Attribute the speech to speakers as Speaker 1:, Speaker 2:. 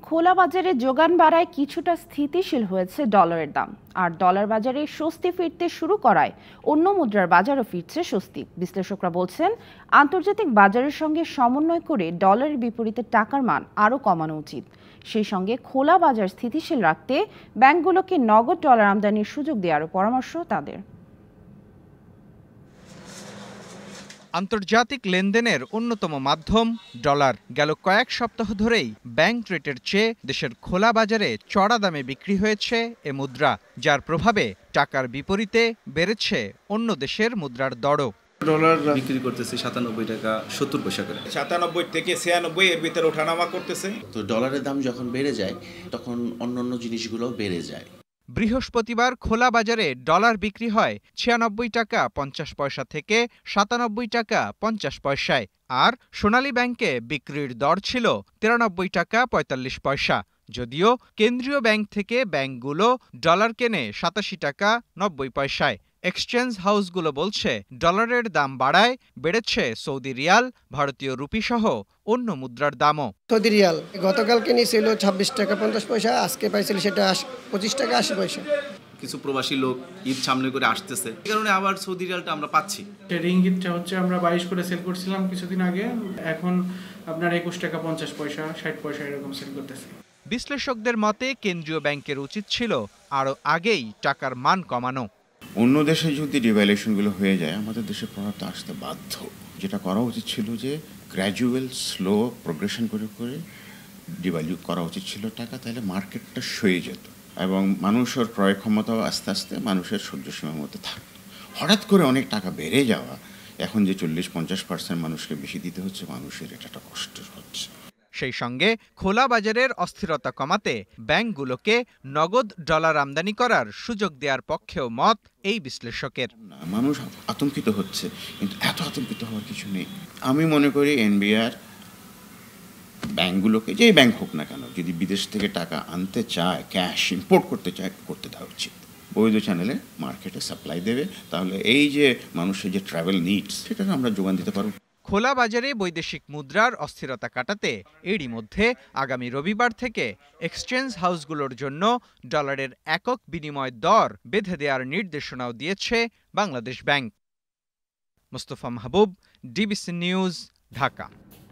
Speaker 1: খোলা বাজারে যোগান বাড়ায় কিছুটা স্থিতিশীল হয়েছে ডলারের দাম, আর ডলার বাজারে স্বস্তি ফিরতে শুরু করায় অন্য মুদ্রার বাজারও ফিরছে স্বস্তি। বিশ্লেষকরা বলছেন, আন্তর্জাতিক বাজারের সঙ্গে সমন্বয় করে ডলারের বিপরীতে টাকার মান আরও কমানো উচিত। সেই সঙ্গে খোলা বাজার স্থিতিশীল রাখতে ব্যাংকগুলোকে নগদ ডলার আমদানির সুযোগ দেওয়ারও পরামর্শ তাদের।
Speaker 2: আন্তর্জাতিক লেনদেনের অন্যতম মাধ্যম ডলার। গেল কয়েক সপ্তাহ ধরেই ব্যাংক রেটের চেয়ে দেশের খোলা বাজারে চড়া দামে বিক্রি হয়েছে এ মুদ্রা, যার প্রভাবে টাকার বিপরীতে বেড়েছে অন্য দেশের মুদ্রার দরও।
Speaker 3: ডলার বিক্রি করতেছে ৯৭ টাকা ৭০ পয়সা করে,
Speaker 4: ৯৭ থেকে ৯৬ এর ভিতরে ওঠানামা করতেছে।
Speaker 5: তো ডলারের দাম যখন বেড়ে যায় তখন অন্যান্য জিনিসগুলো বেড়ে যায়।
Speaker 2: বৃহস্পতিবার খোলা বাজারে ডলার বিক্রি হয় ৯৬ টাকা ৫০ পয়সা থেকে ৯৭ টাকা ৫০ পয়সায়, আর সোনালী ব্যাংকে বিক্রির দর ছিল ৯৩ টাকা ৪৫ পয়সা। যদিও কেন্দ্রীয় ব্যাংক থেকে ব্যাংকগুলো ডলার কেনে ৮৭ টাকা ৯০ পয়সায়। এক্সচেঞ্জ হাউসগুলো বলছে, ডলারের দাম বাড়ায় বেড়েছে সৌদি রিয়াল, ভারতীয় রুপি সহ অন্য মুদ্রার দামও।
Speaker 6: সৌদি রিয়াল গতকালকে নিয়েছিল ২৬ টাকা ৫০ পয়সা, আজকে পাইছিল সেটা ২৫ টাকা ৮০ পয়সা।
Speaker 3: কিছু প্রবাসী লোক ঈদ সামনে করে আসতেছে, এই কারণে আবার সৌদি রিয়ালটা আমরা পাচ্ছি।
Speaker 7: রিঙ্গিতটা হচ্ছে আমরা ২২ করে সেল করছিলাম কিছুদিন আগে, এখন আপনার ২১ টাকা ৫০ পয়সা ৬০ পয়সা এরকম সেল করতেছি।
Speaker 2: বিশ্লেষকদের মতে, কেন্দ্রীয় ব্যাংকের উচিত ছিল আরও আগেই টাকার মান কমানো।
Speaker 8: অন্য দেশে যদি ডিভ্যালুয়েশনগুলো হয়ে যায়, আমাদের দেশে প্রভাবটা আসতে বাধ্য। যেটা করা উচিত ছিল যে গ্র্যাজুয়াল স্লো প্রোগ্রেশন করে করে ডিভ্যালু করা উচিত ছিল টাকা, তাহলে মার্কেটটা সয়ে যেত এবং মানুষের ক্রয় ক্ষমতাও আস্তে আস্তে মানুষের সহ্য সীমার মধ্যে থাকত। হঠাৎ করে অনেক টাকা বেড়ে যাওয়া, এখন যে ৪০-৫০% মানুষকে বেশি দিতে হচ্ছে, মানুষের এটা কষ্ট হচ্ছে।
Speaker 2: সেই সঙ্গে খোলা বাজারের অস্থিরতা কমাতে ব্যাংকগুলোকে নগদ ডলার আমদানি করার সুযোগ দেওয়ার পক্ষেও মত এই বিশ্লেষকের।
Speaker 8: মানুষ আতঙ্কিত হচ্ছে, কিন্তু এত আতঙ্কিত হওয়ার কিছু নেই। আমি মনে করি এনবিআর ব্যাংকগুলোকে, যেই ব্যাংক হোক না কেন, যদি বিদেশ থেকে টাকা আনতে চায়, ক্যাশ ইম্পোর্ট করতে চায়, করতে দেওয়া উচিত। বৈধ চ্যানেলে মার্কেটে সাপ্লাই দেবে, তাহলে এই যে মানুষের যে ট্রাভেল নিডস, সেটা আমরা যোগান দিতে পারব।
Speaker 2: খোলা বাজারে বৈদেশিক মুদ্রার অস্থিরতা কাটাতে এরই মধ্যে আগামী রবিবার থেকে এক্সচেঞ্জ হাউসগুলোর জন্য ডলারের একক বিনিময় দর বেঁধে দেওয়ার নির্দেশনাও দিয়েছে Bangladesh bank. Mostafa Mahbub, DBC news, Dhaka.